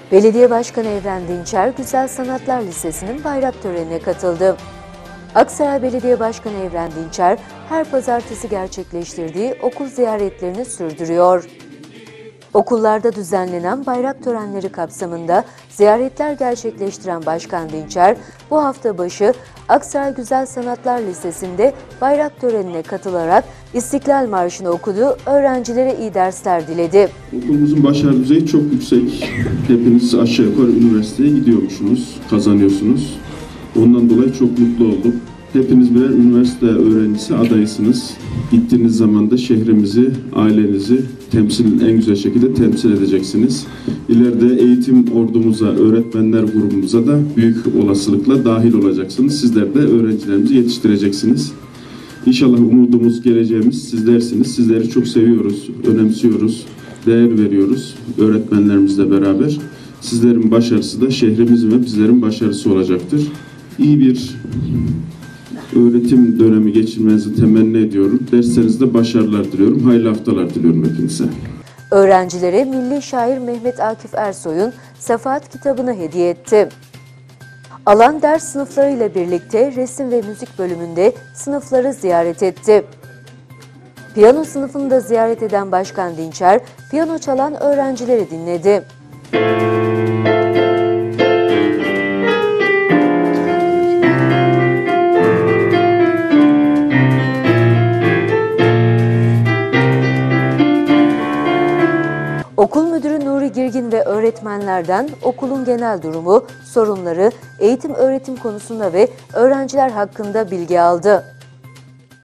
Belediye Başkanı Evren Dinçer, Güzel Sanatlar Lisesi'nin bayrak törenine katıldı. Aksaray Belediye Başkanı Evren Dinçer, her pazartesi gerçekleştirdiği okul ziyaretlerini sürdürüyor. Okullarda düzenlenen bayrak törenleri kapsamında ziyaretler gerçekleştiren Başkan Dinçer, bu hafta başı Aksaray Güzel Sanatlar Lisesi'nde bayrak törenine katılarak İstiklal Marşı'nı okudu, öğrencilere iyi dersler diledi. Okulumuzun başarı düzeyi çok yüksek. Hepiniz aşağı yukarı üniversiteye gidiyormuşsunuz, kazanıyorsunuz. Ondan dolayı çok mutlu oldum. Hepiniz birer üniversite öğrencisi adayısınız. Gittiğiniz zaman da şehrimizi, ailenizi en güzel şekilde temsil edeceksiniz. İleride eğitim ordumuza, öğretmenler grubumuza da büyük olasılıkla dahil olacaksınız. Sizler de öğrencilerimizi yetiştireceksiniz. İnşallah umudumuz, geleceğimiz sizlersiniz. Sizleri çok seviyoruz, önemsiyoruz, değer veriyoruz öğretmenlerimizle beraber. Sizlerin başarısı da şehrimizin ve bizlerin başarısı olacaktır. İyi bir öğretim dönemi geçirmenizi temenni ediyorum. Derslerinizde başarılar diliyorum. Hayırlı haftalar diliyorum hepinize. Öğrencilere milli şair Mehmet Akif Ersoy'un Safahat kitabını hediye etti. Alan ders sınıflarıyla birlikte resim ve müzik bölümünde sınıfları ziyaret etti. Piyano sınıfını da ziyaret eden Başkan Dinçer, piyano çalan öğrencileri dinledi. Okul Müdürü Nuri Girgin ve öğretmenlerden okulun genel durumu, sorunları, eğitim öğretim konusunda ve öğrenciler hakkında bilgi aldı.